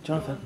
Jonathan.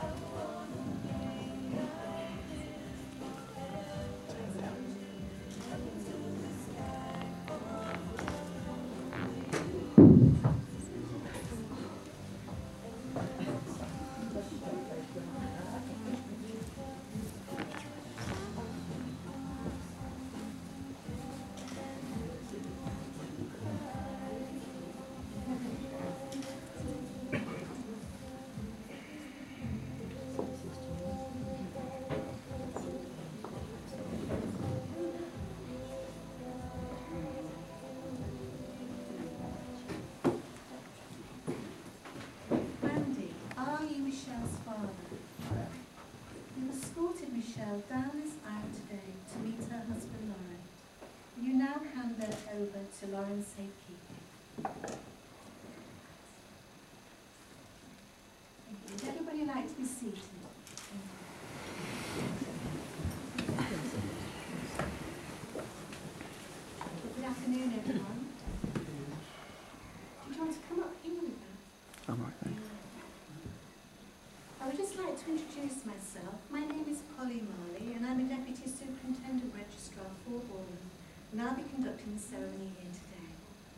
Michelle down this aisle today to meet her husband Lauren. You now hand her over to Lauren's safekeeping. Thank you. Would everybody like to be seated? Good afternoon, everyone. Did you want to come up here with that? I'm right, thanks. I would just like to introduce myself. My name is Polly Marley and I'm a Deputy Superintendent Registrar for Warren, and I'll be conducting the ceremony here today.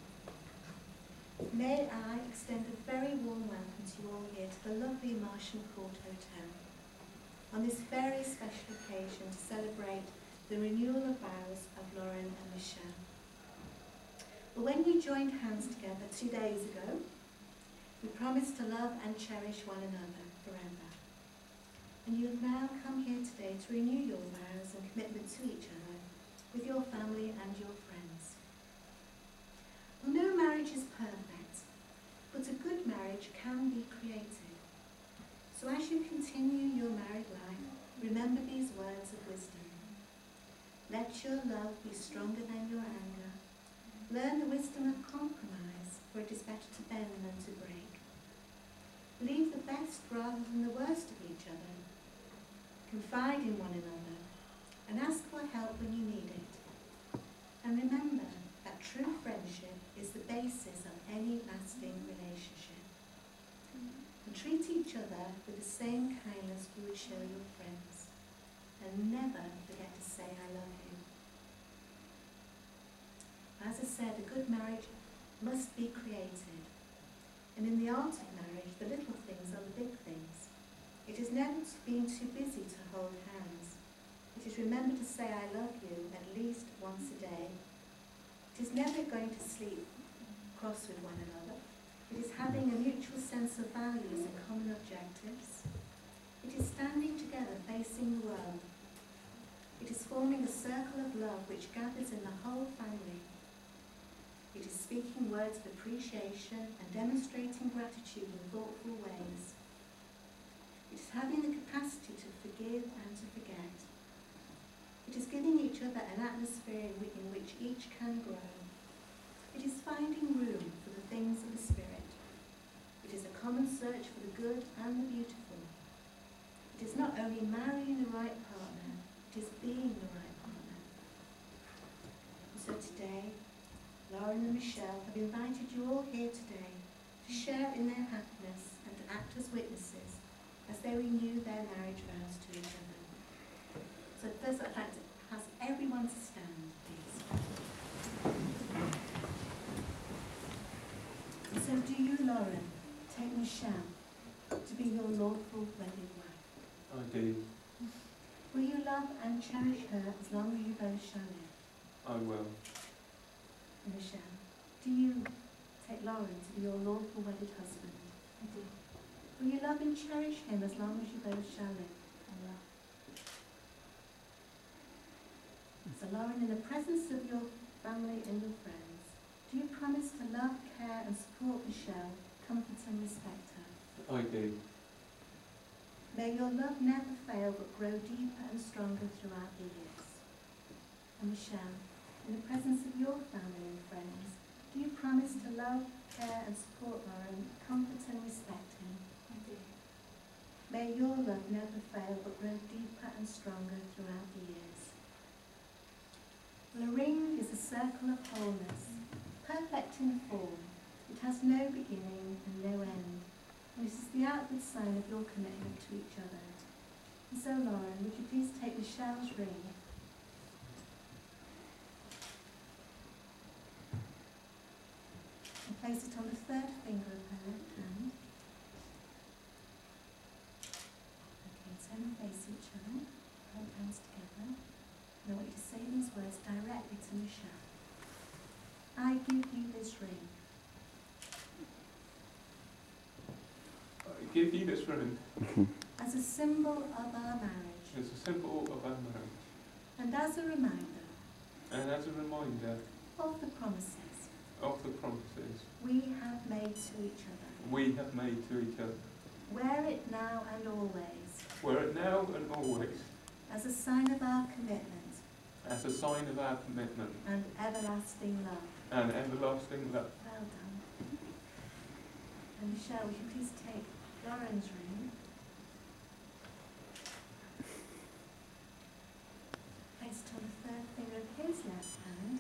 May I extend a very warm welcome to you all here to the lovely Marsham Court Hotel on this very special occasion to celebrate the renewal of vows of Lauren and Michelle. Well, when we joined hands together 2 days ago, we promised to love and cherish one another forever. And you have now come here today to renew your vows and commitment to each other, with your family and your friends. Well, no marriage is perfect, but a good marriage can be created. So as you continue your married life, remember these words of wisdom. Let your love be stronger than your anger. Learn the wisdom of compromise, for it is better to bend than to break. Believe the best rather than the worst of each other. Confide in one another and ask for help when you need it. And remember that true friendship is the basis of any lasting relationship. And treat each other with the same kindness you would show your friends. And never forget to say I love you. As I said, a good marriage must be created. And in the art of marriage, the little things are the big things. It is never being too busy to hold hands. It is remember to say I love you at least once a day. It is never going to sleep cross with one another. It is having a mutual sense of values and common objectives. It is standing together facing the world. It is forming a circle of love which gathers in the whole family. It is speaking words of appreciation and demonstrating gratitude in thoughtful ways. It is having the capacity to forgive and to forget. It is giving each other an atmosphere in which each can grow. It is finding room for the things of the Spirit. It is a common search for the good and the beautiful. It is not only marrying the right partner, it is being the right partner. And so today, Lauren and Michelle have invited you all here today to share in their happiness and to act as witnesses as they renew their marriage vows to each other. So first I'd like to ask everyone to stand, please. And so do you, Lauren, take Michelle to be your lawful wedded wife? I do. Will you love and cherish her as long as you both shall live? I will. Michelle, do you take Lauren to be your lawful wedded husband? I do. Will you love and cherish him as long as you both shall live? I will. So Lauren, in the presence of your family and your friends, do you promise to love, care and support Michelle, comfort and respect her? I do. May your love never fail but grow deeper and stronger throughout the years. And Michelle, in the presence of your family and friends, do you promise to love, care and support Lauren, comfort and respect him? I do. May your love never fail but grow deeper and stronger throughout the years. Well, a ring is a circle of wholeness, perfect in form. It has no beginning and no end. And this is the outward sign of your commitment to each other. And so, Lauren, would you please take Michelle's ring and place it on the third finger of her left hand. Okay, turn and face each other, hold hands together. And I want you to say these words directly to Michelle. I give you this ring. I give you this ring As a symbol of our marriage. as a symbol of our marriage, And as a reminder. and as a reminder Of the promises. of the promises We have made to each other. we have made to each other. Wear it now and always. Wear it now and always As a sign of our commitment. as a sign of our commitment And everlasting love. and everlasting love. Well done. And Michelle, would you please take Lauren's ring? Place it on the third finger of his left hand.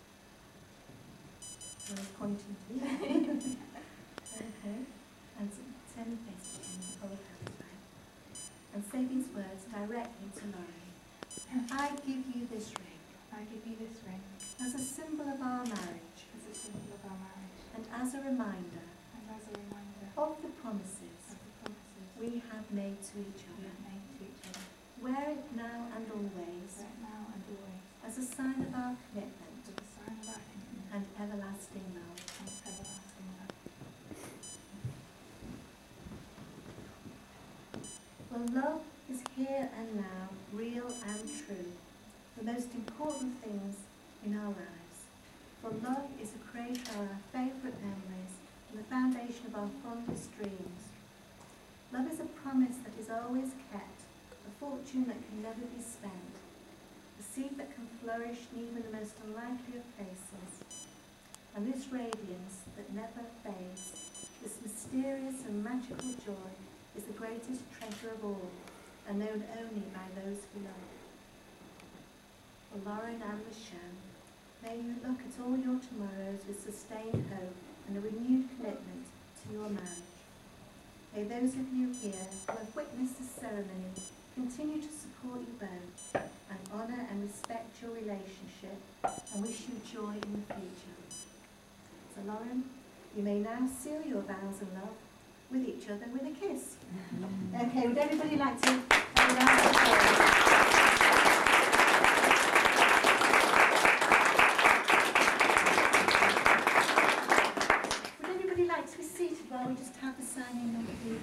I was pointing to you. Okay. And turn and face it in the whole hand, right? And say these words directly to Lauren. I give you this ring. I give you this ring As a symbol of our marriage. as a symbol of our marriage And as a reminder. and as a reminder Of the promises. of the promises We have made to each we other. have made to each other. Wear it now and always. Right now and always, As a sign of our commitment. as a sign of our commitment And everlasting love. and everlasting love. Well, love is here and now, real and true. The most important things in our lives. For love is a creator of our favourite memories and the foundation of our fondest dreams. Love is a promise that is always kept, a fortune that can never be spent, a seed that can flourish in even the most unlikely of places. And this radiance that never fades, this mysterious and magical joy, is the greatest treasure of all, and known only by those who love. For Lauren and Marsham, may you look at all your tomorrows with sustained hope and a renewed commitment to your marriage. May those of you here who have witnessed this ceremony continue to support you both and honour and respect your relationship and wish you joy in the future. So Lauren, you may now seal your vows of love with each other with a kiss. Okay, would everybody like to have a round of applause? Would everybody like to be seated while we just have the signing of the...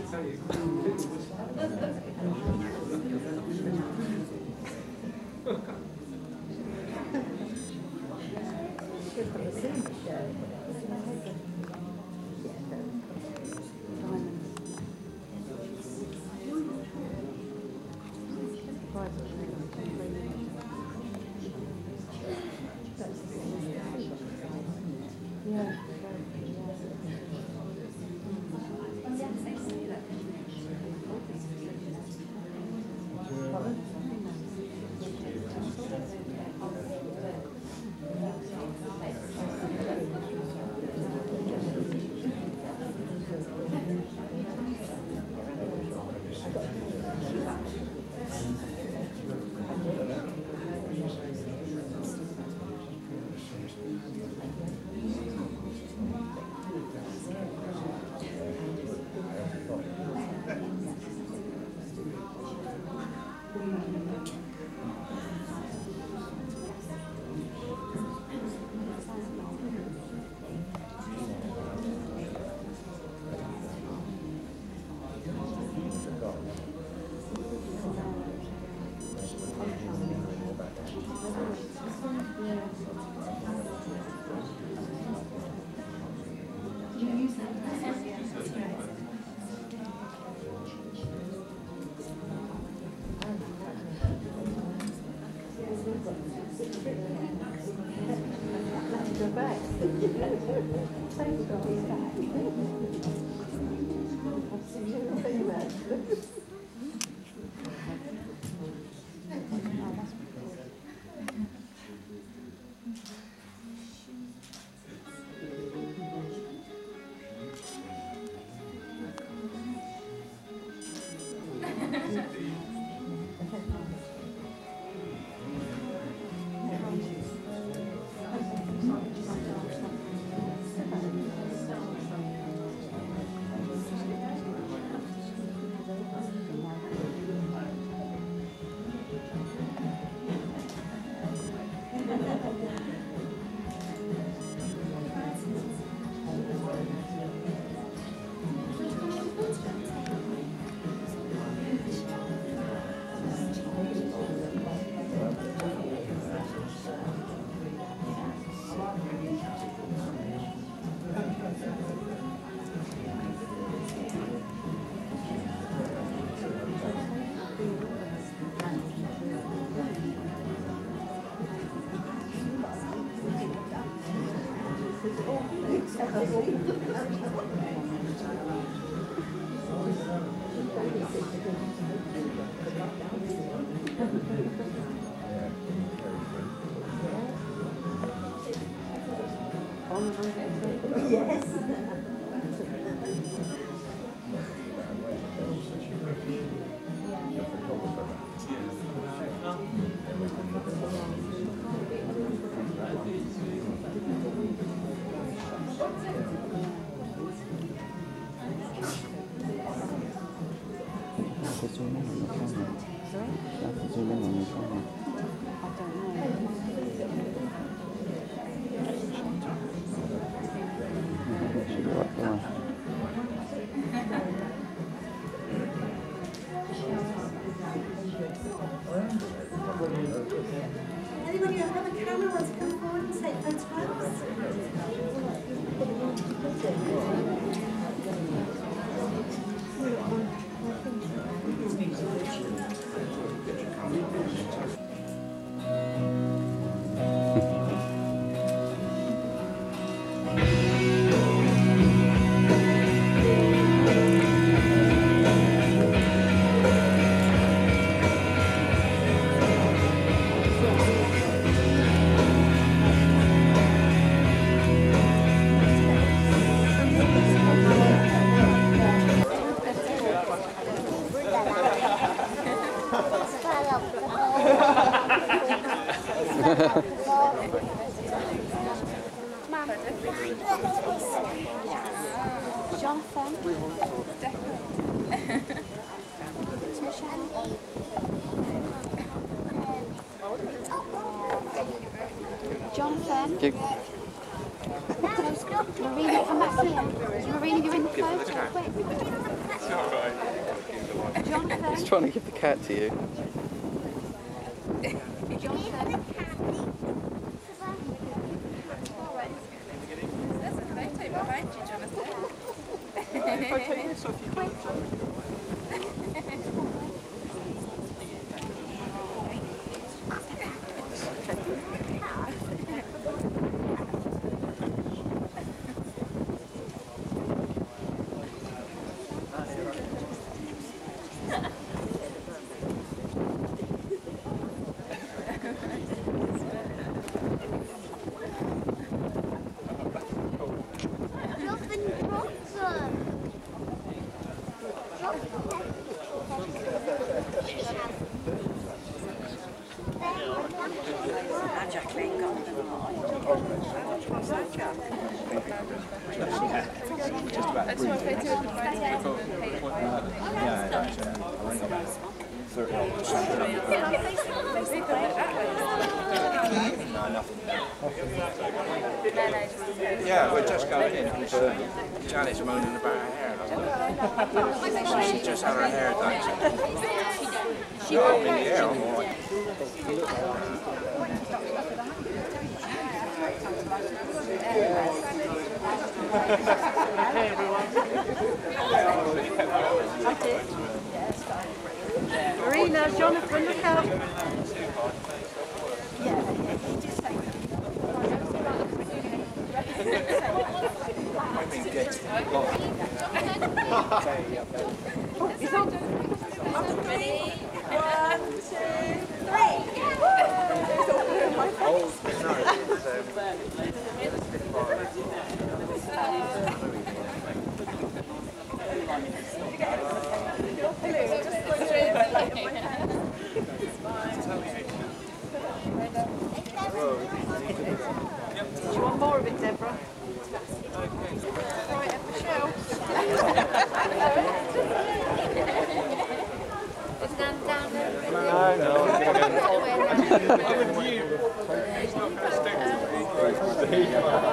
Anybody who have a camera wants to come forward and take photographs? Jonathan. Marina, come back here. Marina, you're in the photo. Quick. It's all right. He's trying to give the cat to you. Yeah, we're just going in. Janet's moaning about her hair. She just had her hair done. She got me in the hair, I'm all right. Hey everyone. Marina, Jonathan, look out. I've been getting He's on. Ready? 1, 2, 3. Do you want more of it, Deborah? Right up the shelf. No. I'm with you. He's not going to stick to me.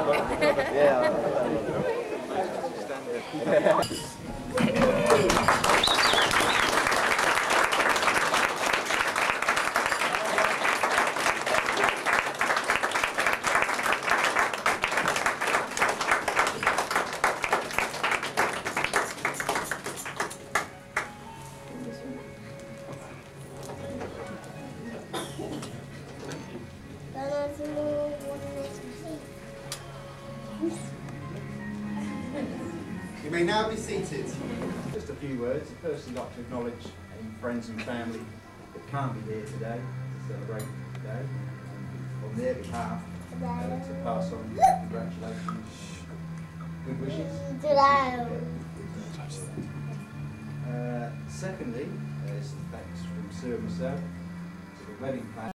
You may now be seated. Just a few words. First, I'd like to acknowledge any friends and family that can't be here today to celebrate today. On their behalf, to pass on congratulations, good wishes. Secondly, is thanks from Sue and myself to the wedding planner.